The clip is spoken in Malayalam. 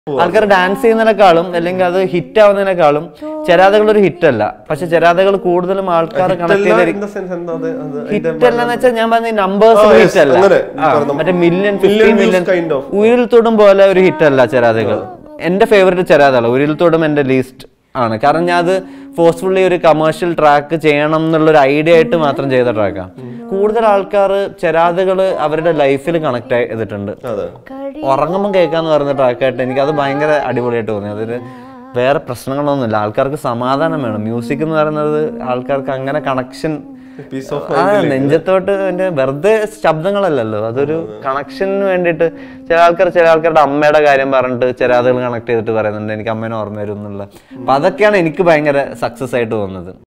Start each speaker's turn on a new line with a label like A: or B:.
A: ആൾക്കാർ ഡാൻസ് ചെയ്യുന്നതിനേക്കാളും അല്ലെങ്കിൽ അത് ഹിറ്റ് ആവുന്നതിനേക്കാളും ചെരാതകൾ ഒരു ഹിറ്റ് അല്ല. പക്ഷെ ചെരാതകൾ കൂടുതലും ആൾക്കാർ കണക്ട് ഹിറ്റ് അല്ലെന്ന് വെച്ചാൽ ഞാൻ പറഞ്ഞ നമ്പേഴ്സ് ഹിറ്റ് അല്ല, മറ്റേ മില്യൺ 50 മില്യൺ ഉയിരിൽ തൊടും പോലെ ഒരു ഹിറ്റ് അല്ല ചെരാതകൾ. എന്റെ ഫേവറേറ്റ് ചെരാതകള ഉയിരിൽ തൊടും എന്റെ ലീസ്റ്റ് ആണ്. കാരണം ഞാൻ അത് ഫോഴ്സ്ഫുള്ളി ഒരു കമേഴ്ഷ്യൽ ട്രാക്ക് ചെയ്യണം എന്നുള്ളൊരു ഐഡിയ ആയിട്ട് മാത്രം ചെയ്ത ട്രാക്കാണ്. കൂടുതൽ ആൾക്കാർ ചെരാതുകൾ അവരുടെ ലൈഫിൽ കണക്ട് ചെയ്തിട്ടുണ്ട്. ഉറങ്ങുമ്പോൾ കേൾക്കാന്ന് പറയുന്ന ട്രാക്കായിട്ട് എനിക്കത് ഭയങ്കര അടിപൊളിയായിട്ട് തോന്നി. അതൊരു വേറെ പ്രശ്നങ്ങളൊന്നുമില്ല, ആൾക്കാർക്ക് സമാധാനം വേണം. മ്യൂസിക് എന്ന് പറയുന്നത് ആൾക്കാർക്ക് അങ്ങനെ കണക്ഷൻ, നെഞ്ചത്തോട്ട് വെറുതെ ശബ്ദങ്ങളല്ലല്ലോ, അതൊരു കണക്ഷന് വേണ്ടിയിട്ട്. ചില ആൾക്കാരുടെ അമ്മയുടെ കാര്യം പറഞ്ഞിട്ട് ചെരാതുകൾ കണക്ട് ചെയ്തിട്ട് പറയുന്നുണ്ട് എനിക്ക് അമ്മേനെ ഓർമ്മ വരും എന്നുള്ള. അപ്പൊ അതൊക്കെയാണ് എനിക്ക് ഭയങ്കര സക്സസ് ആയിട്ട് തോന്നുന്നത്.